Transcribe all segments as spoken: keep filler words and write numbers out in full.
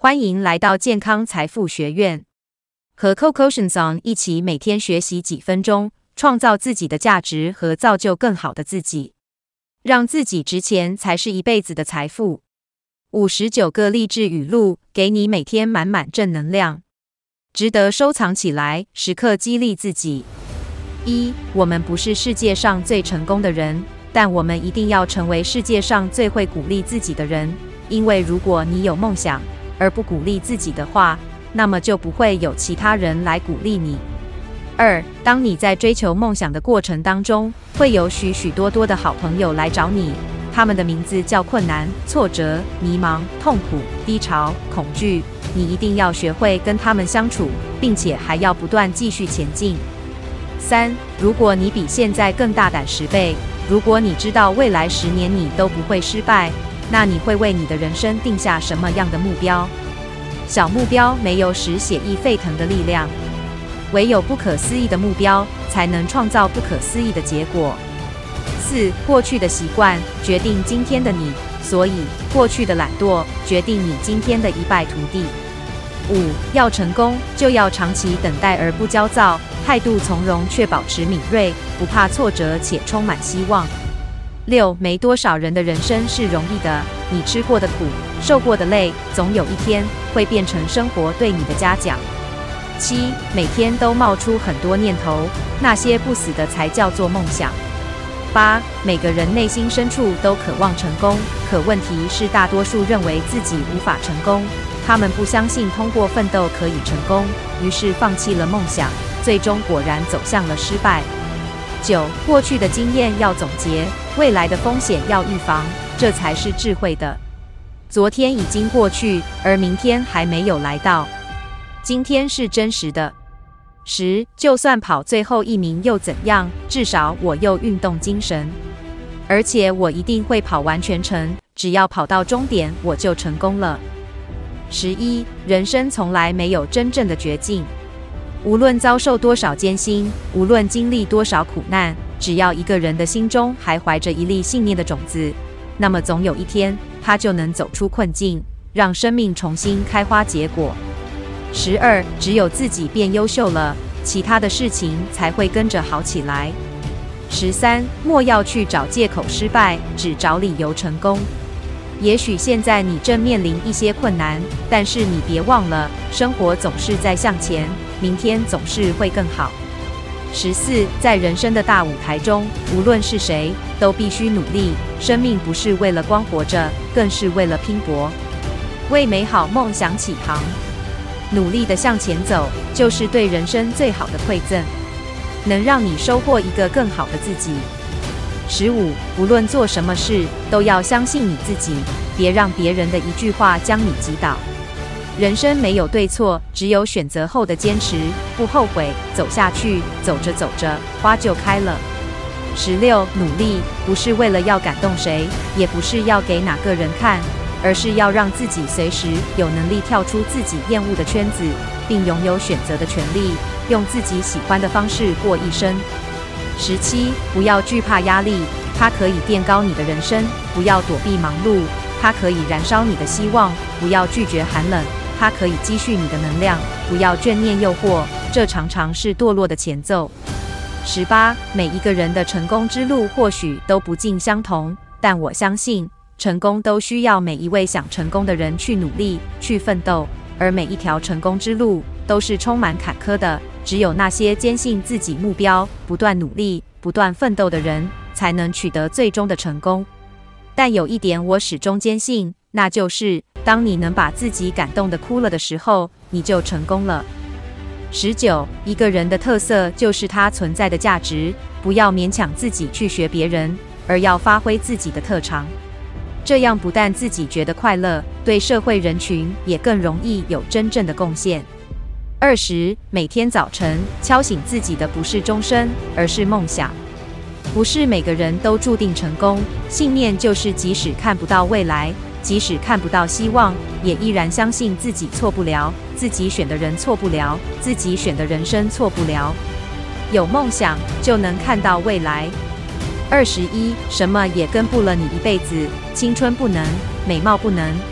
欢迎来到健康财富学院，和 Coco Shanzong 一起每天学习几分钟，创造自己的价值和造就更好的自己，让自己值钱才是一辈子的财富。五十九个励志语录，给你每天满满正能量，值得收藏起来，时刻激励自己。一，我们不是世界上最成功的人，但我们一定要成为世界上最会鼓励自己的人，因为如果你有梦想而不鼓励自己的话，那么就不会有其他人来鼓励你。二，当你在追求梦想的过程当中，会有许许多多的好朋友来找你，他们的名字叫困难、挫折、迷茫、痛苦、低潮、恐惧。你一定要学会跟他们相处，并且还要不断继续前进。三，如果你比现在更大胆十倍，如果你知道未来十年你都不会失败，那你会为你的人生定下什么样的目标？小目标没有使血液沸腾的力量，唯有不可思议的目标才能创造不可思议的结果。四，过去的习惯决定今天的你，所以过去的懒惰决定你今天的一败涂地。五，要成功就要长期等待而不焦躁，态度从容却保持敏锐，不怕挫折且充满希望。六，没多少人的人生是容易的，你吃过的苦，受过的累，总有一天会变成生活对你的嘉奖。七，每天都冒出很多念头，那些不死的才叫做梦想。八，每个人内心深处都渴望成功，可问题是大多数认为自己无法成功，他们不相信通过奋斗可以成功，于是放弃了梦想，最终果然走向了失败。九，过去的经验要总结，未来的风险要预防，这才是智慧的。昨天已经过去，而明天还没有来到，今天是真实的。十，就算跑最后一名又怎样，至少我有运动精神，而且我一定会跑完全程，只要跑到终点，我就成功了。十一，人生从来没有真正的绝境，无论遭受多少艰辛，无论经历多少苦难，只要一个人的心中还怀着一粒信念的种子，那么总有一天，他就能走出困境，让生命重新开花结果。十二，只有自己变优秀了，其他的事情才会跟着好起来。十三，莫要去找借口失败，只找理由成功。也许现在你正面临一些困难，但是你别忘了，生活总是在向前，明天总是会更好。十四，在人生的大舞台中，无论是谁，都必须努力。生命不是为了光活着，更是为了拼搏，为美好梦想起航。努力的向前走，就是对人生最好的馈赠，能让你收获一个更好的自己。十五，无论做什么事，都要相信你自己，别让别人的一句话将你击倒。人生没有对错，只有选择后的坚持，不后悔，走下去，走着走着，花就开了。十六，努力不是为了要感动谁，也不是要给哪个人看，而是要让自己随时有能力跳出自己厌恶的圈子，并拥有选择的权利，用自己喜欢的方式过一生。十七，不要惧怕压力，它可以垫高你的人生；不要躲避忙碌，它可以燃烧你的希望；不要拒绝寒冷，它可以积蓄你的能量；不要眷念诱惑，这常常是堕落的前奏。十八，每一个人的成功之路或许都不尽相同，但我相信成功都需要每一位想成功的人去努力、去奋斗，而每一条成功之路都是充满坎坷的。只有那些坚信自己目标、不断努力、不断奋斗的人，才能取得最终的成功。但有一点我始终坚信，那就是当你能把自己感动得哭了的时候，你就成功了。十九，一个人的特色就是他存在的价值，不要勉强自己去学别人，而要发挥自己的特长。这样不但自己觉得快乐，对社会人群也更容易有真正的贡献。二十，每天早晨敲醒自己的不是钟声，而是梦想。不是每个人都注定成功，信念就是即使看不到未来，即使看不到希望，也依然相信自己错不了，自己选的人错不了，自己选的人生错不了。有梦想就能看到未来。二十一，什么也跟不了你一辈子，青春不能，美貌不能，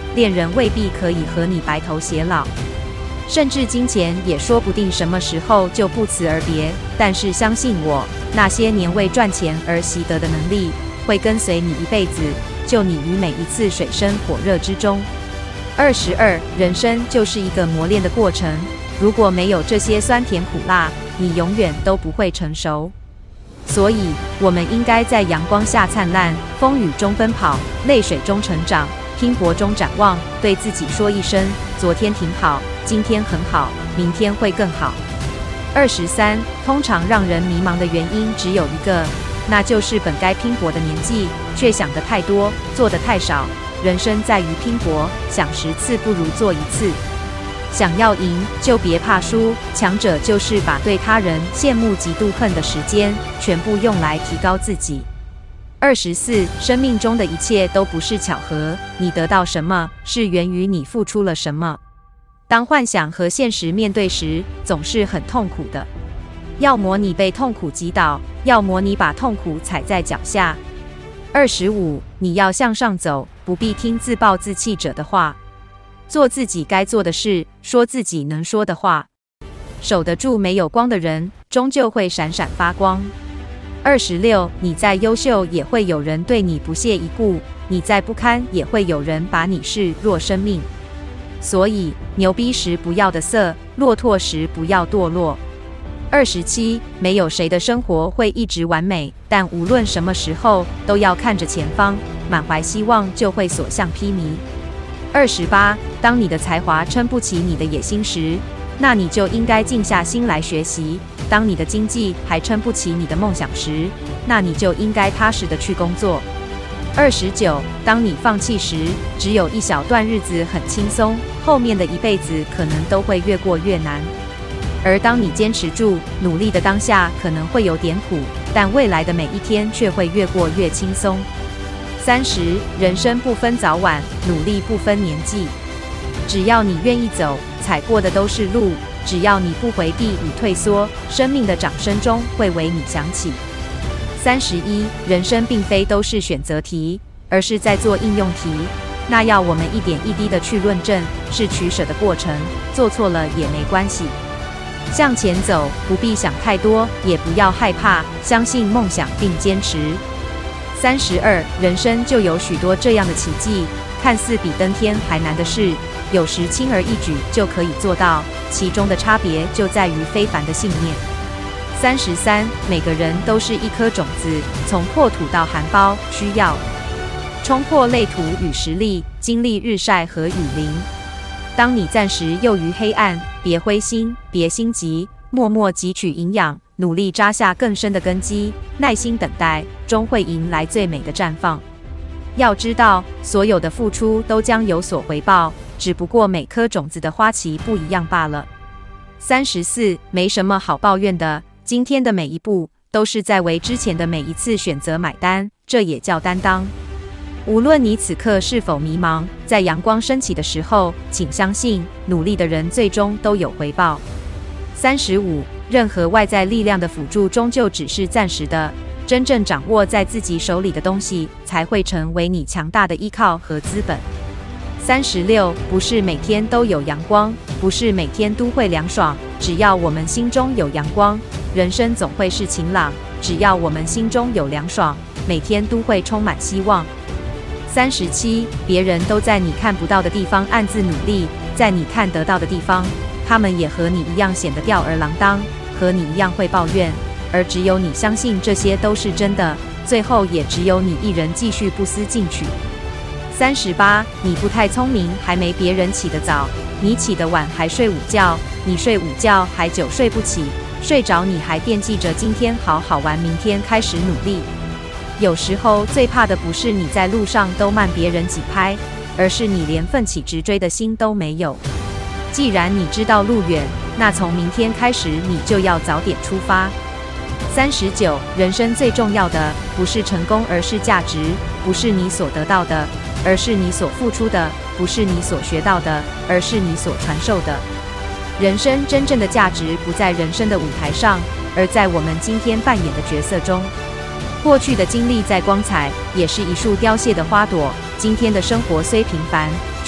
恋人未必可以和你白头偕老，甚至金钱也说不定什么时候就不辞而别。但是相信我，那些年为赚钱而习得的能力，会跟随你一辈子，救你于每一次水深火热之中。二十二，人生就是一个磨练的过程，如果没有这些酸甜苦辣，你永远都不会成熟。所以，我们应该在阳光下灿烂，风雨中奔跑，泪水中成长，拼搏中展望，对自己说一声：昨天挺好，今天很好，明天会更好。二十三，通常让人迷茫的原因只有一个，那就是本该拼搏的年纪，却想得太多，做得太少。人生在于拼搏，想十次不如做一次。想要赢，就别怕输。强者就是把对他人羡慕、嫉妒、恨的时间，全部用来提高自己。二十四，生命中的一切都不是巧合，你得到什么，是源于你付出了什么。当幻想和现实面对时，总是很痛苦的。要么你被痛苦击倒，要么你把痛苦踩在脚下。二十五，你要向上走，不必听自暴自弃者的话，做自己该做的事，说自己能说的话。守得住没有光的人，终究会闪闪发光。二十六，你再优秀，也会有人对你不屑一顾；你再不堪，也会有人把你视若生命。所以，牛逼时不要的色，骆驼时不要堕落。二十七，没有谁的生活会一直完美，但无论什么时候，都要看着前方，满怀希望就会所向披靡。二十八，当你的才华撑不起你的野心时，那你就应该静下心来学习；当你的经济还撑不起你的梦想时，那你就应该踏实的去工作。二十九，当你放弃时，只有一小段日子很轻松，后面的一辈子可能都会越过越难。而当你坚持住，努力的当下可能会有点苦，但未来的每一天却会越过越轻松。三十，人生不分早晚，努力不分年纪。只要你愿意走，踩过的都是路；只要你不回避与退缩，生命的掌声中会为你响起。三十一，人生并非都是选择题，而是在做应用题。那要我们一点一滴的去论证，是取舍的过程，做错了也没关系。向前走，不必想太多，也不要害怕，相信梦想并坚持。三十二，人生就有许多这样的奇迹，看似比登天还难的事，有时轻而易举就可以做到，其中的差别就在于非凡的信念。三十三，每个人都是一颗种子，从破土到含苞，需要冲破累土与实力，经历日晒和雨淋。当你暂时囿于黑暗，别灰心，别心急，默默汲取营养，努力扎下更深的根基，耐心等待，终会迎来最美的绽放。要知道，所有的付出都将有所回报，只不过每颗种子的花期不一样罢了。三十四，没什么好抱怨的，今天的每一步都是在为之前的每一次选择买单，这也叫担当。无论你此刻是否迷茫，在阳光升起的时候，请相信，努力的人最终都有回报。三十五，任何外在力量的辅助终究只是暂时的，真正掌握在自己手里的东西，才会成为你强大的依靠和资本。三十六，不是每天都有阳光，不是每天都会凉爽，只要我们心中有阳光，人生总会是晴朗；只要我们心中有凉爽，每天都会充满希望。三十七，别人都在你看不到的地方暗自努力，在你看得到的地方，他们也和你一样显得吊儿郎当，和你一样会抱怨，而只有你相信这些都是真的，最后也只有你一人继续不思进取。三十八，你不太聪明，还没别人起得早，你起得晚还睡午觉，你睡午觉还久睡不起，睡着你还惦记着今天好好玩，明天开始努力。有时候最怕的不是你在路上都慢别人几拍，而是你连奋起直追的心都没有。既然你知道路远，那从明天开始你就要早点出发。三十九，人生最重要的不是成功，而是价值；不是你所得到的，而是你所付出的；不是你所学到的，而是你所传授的。人生真正的价值不在人生的舞台上，而在我们今天扮演的角色中。过去的经历再光彩，也是一束凋谢的花朵。今天的生活虽平凡，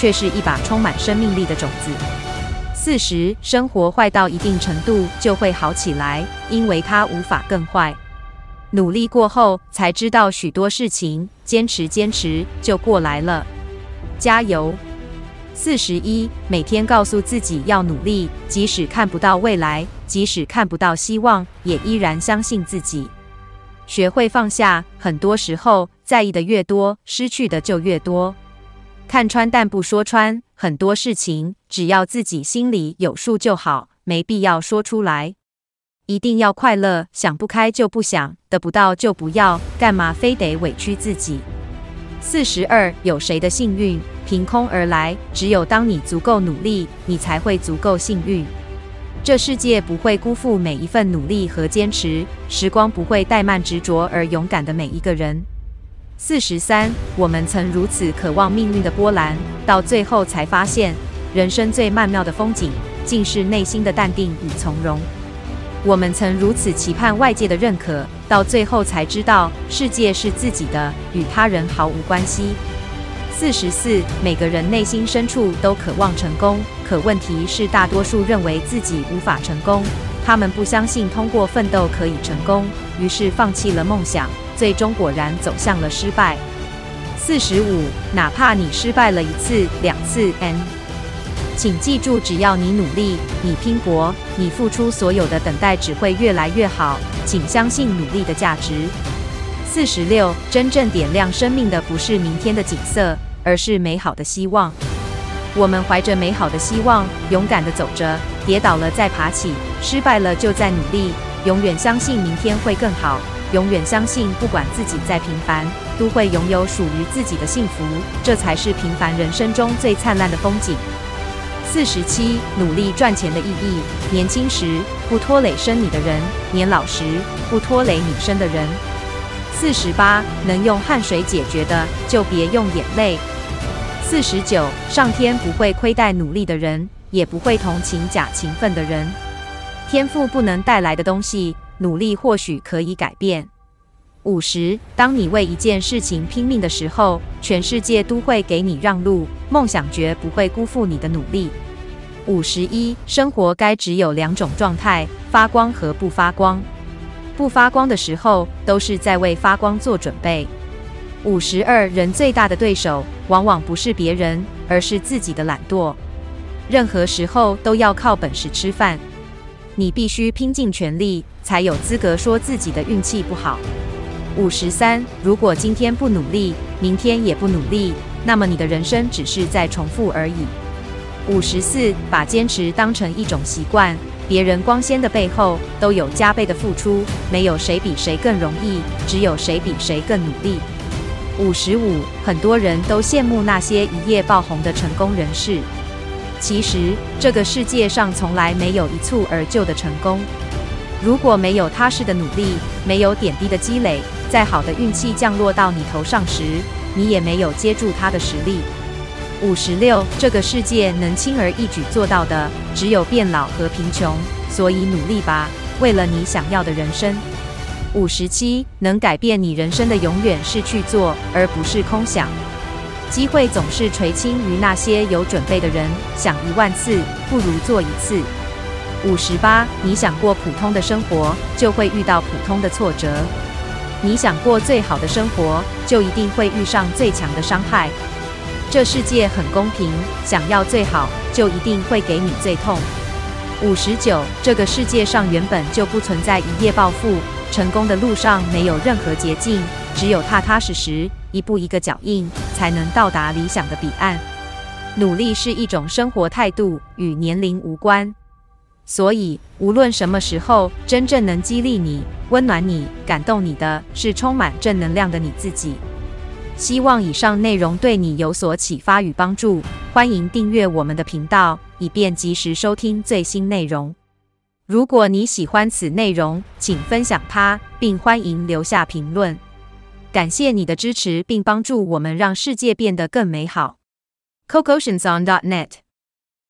却是一把充满生命力的种子。四十，生活坏到一定程度就会好起来，因为它无法更坏。努力过后才知道许多事情，坚持坚持就过来了。加油！四十一，每天告诉自己要努力，即使看不到未来，即使看不到希望，也依然相信自己。学会放下，很多时候在意的越多，失去的就越多。看穿但不说穿，很多事情只要自己心里有数就好，没必要说出来。一定要快乐，想不开就不想，得不到就不要，干嘛非得委屈自己？四十二，有谁的幸运凭空而来？只有当你足够努力，你才会足够幸运。这世界不会辜负每一份努力和坚持，时光不会怠慢执着而勇敢的每一个人。四十三，我们曾如此渴望命运的波澜，到最后才发现，人生最曼妙的风景，竟是内心的淡定与从容。我们曾如此期盼外界的认可，到最后才知道，世界是自己的，与他人毫无关系。四十四，每个人内心深处都渴望成功，可问题是大多数认为自己无法成功，他们不相信通过奋斗可以成功，于是放弃了梦想，最终果然走向了失败。四十五，哪怕你失败了一次、两次 ，n， 请记住，只要你努力，你拼搏，你付出所有的等待只会越来越好，请相信努力的价值。四十六，真正点亮生命的不是明天的景色，而是美好的希望。我们怀着美好的希望，勇敢地走着，跌倒了再爬起，失败了就再努力，永远相信明天会更好，永远相信不管自己再平凡，都会拥有属于自己的幸福，这才是平凡人生中最灿烂的风景。四十七，努力赚钱的意义。年轻时不拖累生你的人，年老时不拖累你生的人。四十八，能用汗水解决的，就别用眼泪。四十九，上天不会亏待努力的人，也不会同情假勤奋的人。天赋不能带来的东西，努力或许可以改变。五十，当你为一件事情拼命的时候，全世界都会给你让路，梦想绝不会辜负你的努力。五十一，生活该只有两种状态，发光和不发光。不发光的时候，都是在为发光做准备。五十二，人最大的对手，往往不是别人，而是自己的懒惰。任何时候都要靠本事吃饭，你必须拼尽全力，才有资格说自己的运气不好。五十三，如果今天不努力，明天也不努力，那么你的人生只是在重复而已。五十四，把坚持当成一种习惯，别人光鲜的背后都有加倍的付出，没有谁比谁更容易，只有谁比谁更努力。五十五，很多人都羡慕那些一夜爆红的成功人士，其实这个世界上从来没有一蹴而就的成功。如果没有踏实的努力，没有点滴的积累，再好的运气降落到你头上时，你也没有接住它的实力。五十六，这个世界能轻而易举做到的，只有变老和贫穷，所以努力吧，为了你想要的人生。五十七，能改变你人生的永远是去做，而不是空想。机会总是垂青于那些有准备的人，想一万次，不如做一次。五十八，你想过普通的生活，就会遇到普通的挫折。你想过最好的生活，就一定会遇上最强的伤害。这世界很公平，想要最好，就一定会给你最痛。五十九，这个世界上原本就不存在一夜暴富，成功的路上没有任何捷径，只有踏踏实实，一步一个脚印，才能到达理想的彼岸。努力是一种生活态度，与年龄无关。所以，无论什么时候，真正能激励你、温暖你、感动你的，是充满正能量的你自己。希望以上内容对你有所启发与帮助，欢迎订阅我们的频道，以便及时收听最新内容。如果你喜欢此内容，请分享它，并欢迎留下评论。感谢你的支持，并帮助我们让世界变得更美好。Cocotionzon dot net